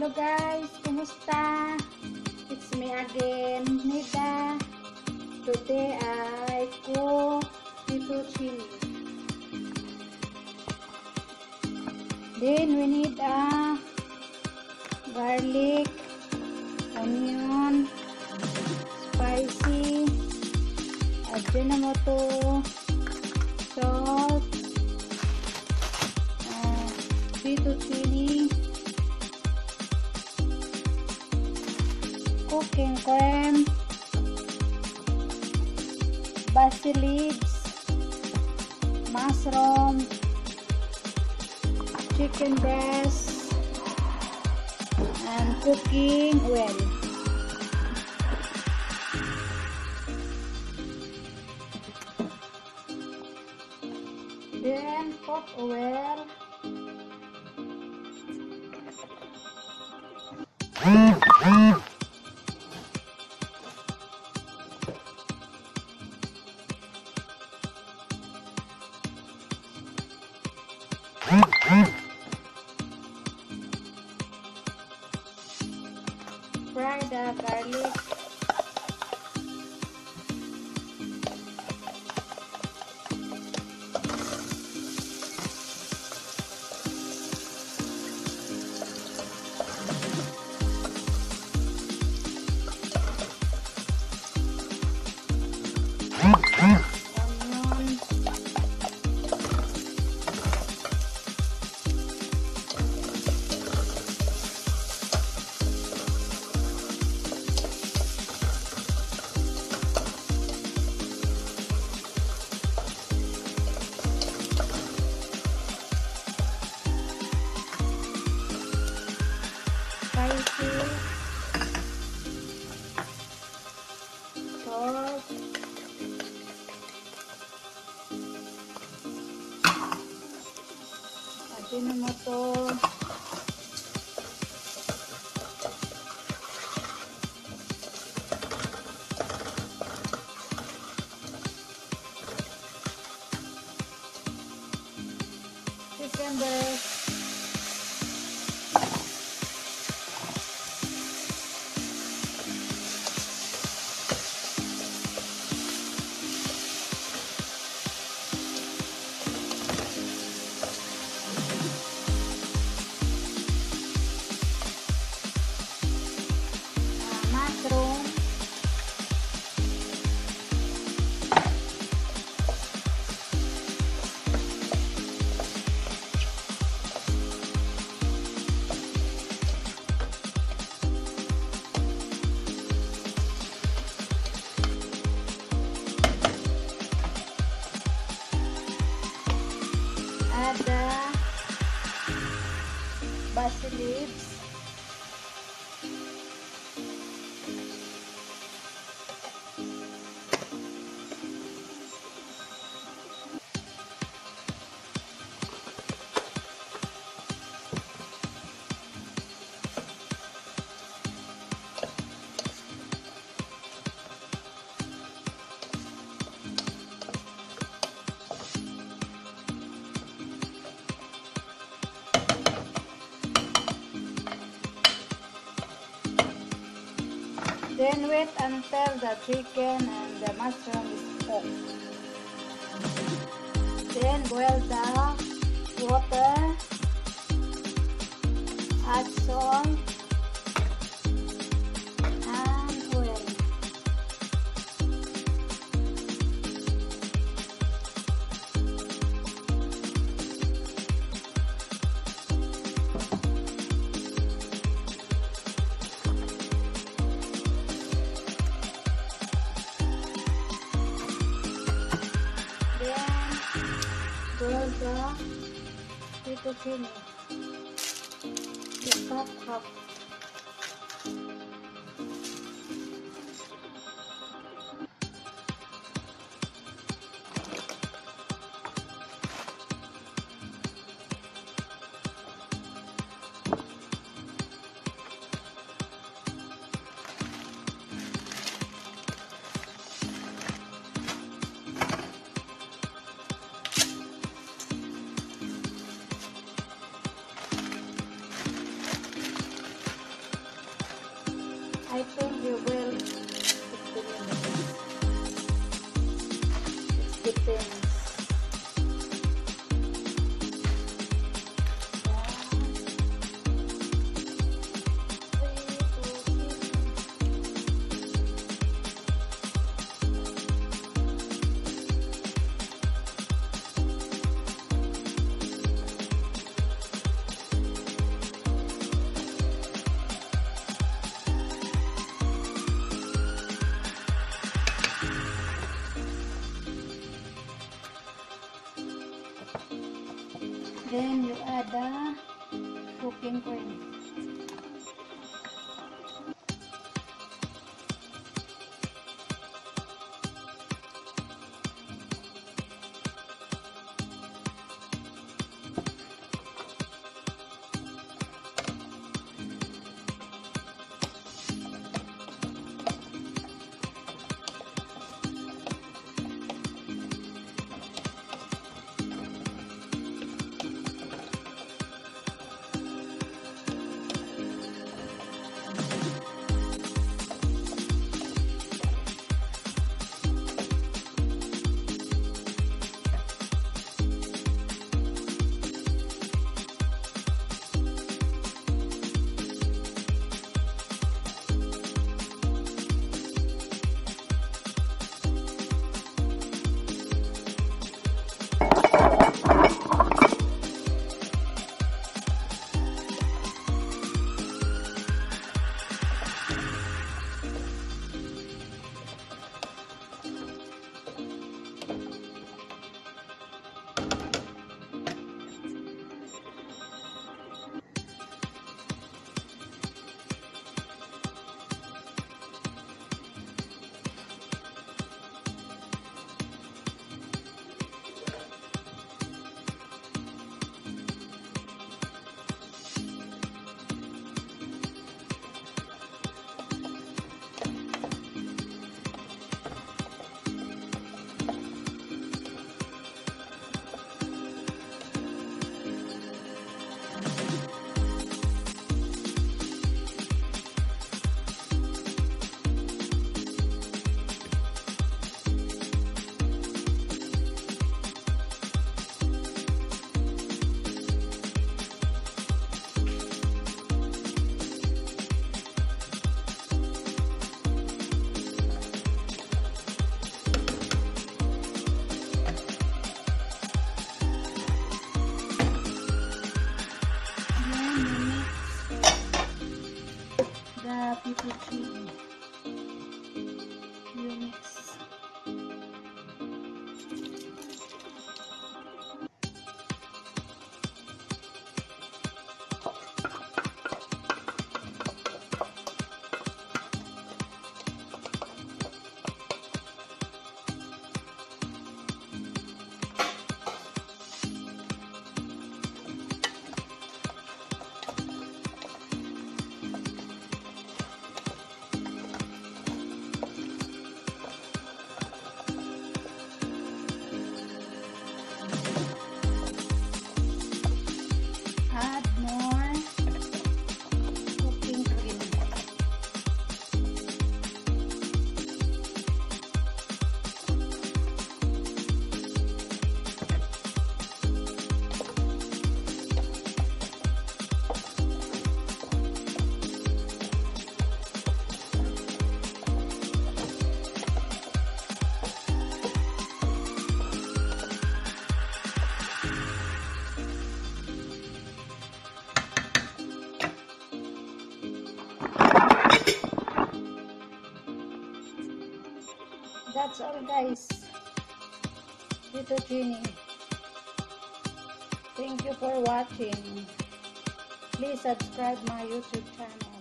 Hello guys, kumusta? It's me again, Nida. Today I cook fettuccine. Then we need a garlic, onion, spicy, ajinomoto, salt, fettuccine, cooking cream, basil leaves, mushroom, chicken breast, and cooking oil. Then pot oil, fry the garlic, onion, spicy, salt, ajinomoto, chicken breast, mushroom, add the basil leaves, then wait until the chicken and the mushroom is cooked. Then boil the water, add salt and oil. Boil the fettuccine, the top half. Then you add the cooking cream. Fettuccine. You mix. Add more cooking cream. That's all, guys. Fettuccine. Thank you for watching. Please subscribe my YouTube channel.